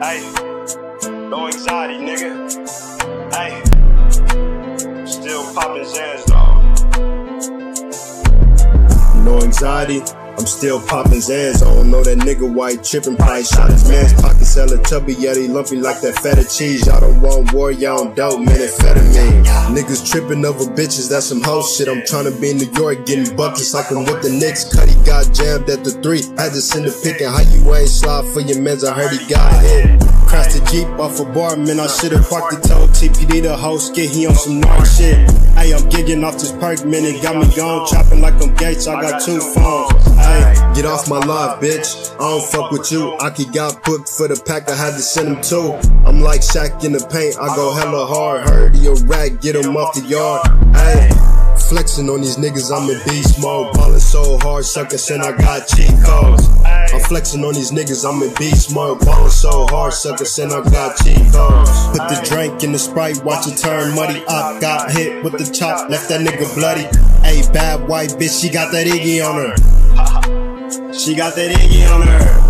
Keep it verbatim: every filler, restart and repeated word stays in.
Ay, no anxiety, nigga. Ay, still poppin' Zans, dog. No anxiety, I'm still poppin' Zans. I don't know that nigga white trippin', probably shot his man's pocket, sellin' tubby, yeti lumpy like that feta cheese. Y'all don't want war, y'all don't dope, man, amphetamine. Niggas trippin' over bitches, that's some hoe shit. I'm tryna be in New York, getting buckets like I'm with the Knicks. Cuddy got jammed at the three, had to send a pic, and how you ain't slide for your mans, I heard he got hit. Crashed the Jeep off a bar, man, I should've parked the tow. T P D the host, get he on some narc shit. Ayy, I'm gigging off this perk, man, it got me gone. Chopping like I'm Gates, I got two phones. Ayy, get off my live, bitch, I don't fuck with you. Aki got booked for the pack, I had to send him two. I'm like Shaq in the paint, I go hella hard. Heard he a rat, get him off the yard. Ayy, flexing on these niggas, I'm in beast mode. Ballin' so hard, sucker, saying I got cheat codes. I'm flexing on these niggas, I'm in beast mode. Ballin' so hard, sucker, saying I got cheat codes. Put the drink in the Sprite, watch it turn muddy. Up, got hit with the chop, left that nigga bloody. Ayy, bad white bitch, she got that Iggy on her. She got that Iggy on her.